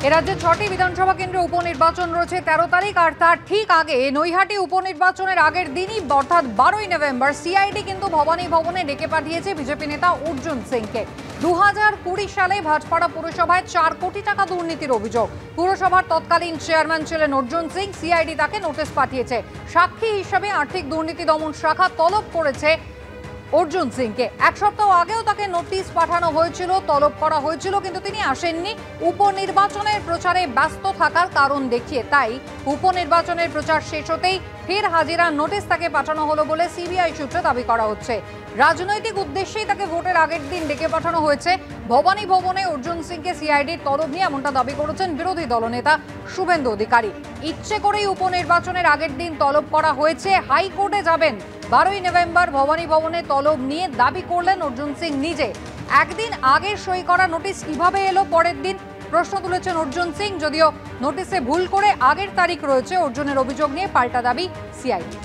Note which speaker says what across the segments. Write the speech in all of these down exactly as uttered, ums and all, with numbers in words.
Speaker 1: এ রাজ্যে ছটি বিধানসভা কেন্দ্রে উপনির্বাচন রয়েছে তেরো তারিখ, আর তার ঠিক আগে নৈহাটি উপনির্বাচনের আগের দিনই অর্থাৎ বারোই নভেম্বর সিআইডি কিন্তু ভবানী ভবনে ডেকে পাঠিয়েছে বিজেপি নেতা অর্জুন সিংকে। দু হাজার কুড়ি সালে ভাটপাড়া পুরসভায় চার কোটি টাকা দুর্নীতির অভিযোগ। পুরসভার তৎকালীন চেয়ারম্যান ছিলেন অর্জুন সিং। সিআইডি তাকে নোটিশ পাঠিয়েছে। সাক্ষী হিসাবে আর্থিক দুর্নীতি দমন শাখা তলব করেছে অর্জুন সিংকে। এক সপ্তাহ আগেও তাকে নোটিশ পাঠানো হয়েছিল, তলব করা হয়েছিল, কিন্তু তিনি আসেননি উপনির্বাচনের প্রচারে ব্যস্ত থাকার কারণ দেখিয়ে। তাই উপনির্বাচনের প্রচার শেষ হতেই ফের হাজিরার নোটিশ তাকে পাঠানো হলো বলে সিবিআই সূত্রে দাবি করা হচ্ছে। রাজনৈতিক উদ্দেশ্যেই তাকে ভোটের আগের দিন ডেকে পাঠানো হয়েছে ভবানী ভবনে অর্জুন সিংকে সিআইডির তলব নিয়ে, এমনটা দাবি করেছেন বিরোধী দলনেতা শুভেন্দু অধিকারী। ইচ্ছে করেই উপনির্বাচনের আগের দিন তলব করা হয়েছে, হাইকোর্টে যাবেন বারোই নভেম্বর ভবানী ভবনে তলব নিয়ে, দাবি করলেন অর্জুন সিং নিজে। একদিন আগে সই করা নোটিশ কিভাবে এলো পরের দিন, প্রশ্ন তুলেছেন অর্জুন সিং। যদিও নোটিশে ভুল করে আগের তারিখ রয়েছে, অর্জুনের অভিযোগ নিয়ে পাল্টা দাবি সিআইডি।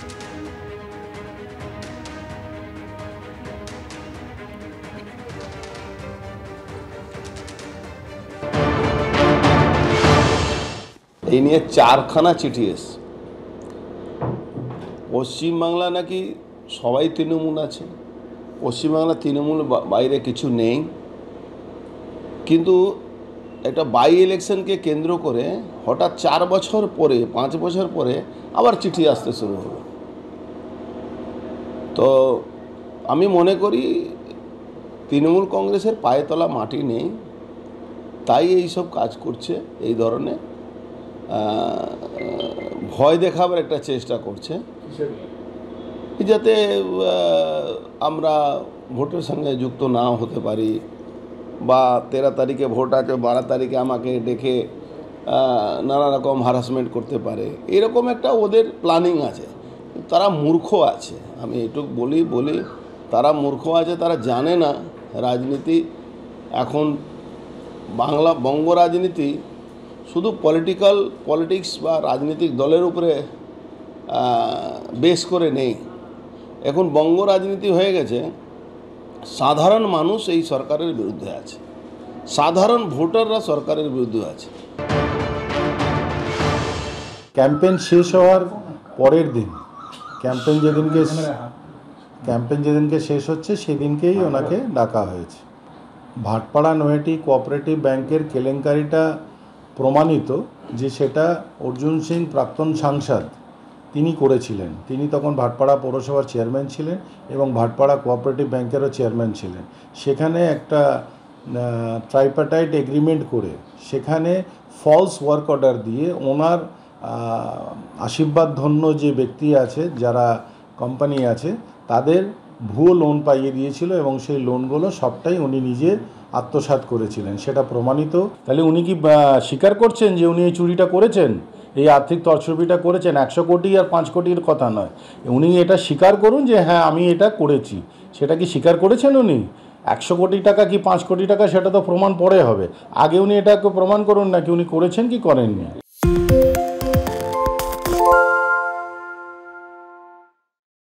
Speaker 2: এই নিয়ে চারখানা চিঠি এসছে। পশ্চিমবাংলা নাকি সবাই তৃণমূল আছে, পশ্চিমবাংলা তৃণমূল বাইরে কিছু নেই, কিন্তু একটা বাই ইলেকশনকে কেন্দ্র করে হঠাৎ চার বছর পরে পাঁচ বছর পরে আবার চিঠি আসতে শুরু হলো। তো আমি মনে করি তৃণমূল কংগ্রেসের পায়ে তলা মাটি নেই, তাই এইসব কাজ করছে, এই ধরনের ভয় দেখাবার একটা চেষ্টা করছে, যাতে আমরা ভোটের সঙ্গে যুক্ত না হতে পারি, বা তেরো তারিখে ভোট আছে বারো তারিখে আমাকে ডেকে নানা রকম হারাসমেন্ট করতে পারে, এরকম একটা ওদের প্ল্যানিং আছে। তারা মূর্খ আছে, আমি এটুকু বলি বলি তারা মূর্খ আছে, তারা জানে না রাজনীতি এখন বাংলা বঙ্গ রাজনীতি শুধু পলিটিক্যাল পলিটিক্স বা রাজনৈতিক দলের উপরে বেস করে নেই। এখন বঙ্গ রাজনীতি হয়ে গেছে, সাধারণ মানুষ এই সরকারের বিরুদ্ধে আছে, সাধারণ ভোটাররা সরকারের বিরুদ্ধে আছে।
Speaker 3: ক্যাম্পেইন শেষ হওয়ার পরের দিন, ক্যাম্পেইন যেদিনকে ক্যাম্পেইন যেদিনকে শেষ হচ্ছে সেদিনকেই ওনাকে ডাকা হয়েছে। ভাটপাড়া নৈহাটি কোঅপারেটিভ ব্যাংকের কেলেঙ্কারিটা প্রমাণিত যে সেটা অর্জুন সিং প্রাক্তন সাংসদ তিনি করেছিলেন। তিনি তখন ভাটপাড়া পৌরসভার চেয়ারম্যান ছিলেন এবং ভাটপাড়া কোঅপারেটিভ ব্যাংকেরও চেয়ারম্যান ছিলেন। সেখানে একটা ট্রাইপার্টাইট এগ্রিমেন্ট করে সেখানে ফলস ওয়ার্ক অর্ডার দিয়ে ওনার আশীর্বাদ ধন্য যে ব্যক্তি আছে, যারা কোম্পানি আছে, তাদের ভুয়ো লোন পাইয়ে দিয়েছিল এবং সেই লোনগুলো সবটাই উনি নিজে আত্মসাৎ করেছিলেন, সেটা প্রমাণিত। তাহলে উনি কি স্বীকার করছেন যে উনি এই চুরিটা করেছেন, এই আর্থিক তছরুপিটা করেছেন? একশো কোটি আর পাঁচ কোটির কথা নয়, উনি এটা স্বীকার করুন যে হ্যাঁ আমি এটা করেছি। সেটা কি স্বীকার করেছেন উনি? একশো কোটি টাকা কি পাঁচ কোটি টাকা সেটা তো প্রমাণ পরে হবে, আগে উনি এটাকে প্রমাণ করুন না কি উনি করেছেন কি করেননি।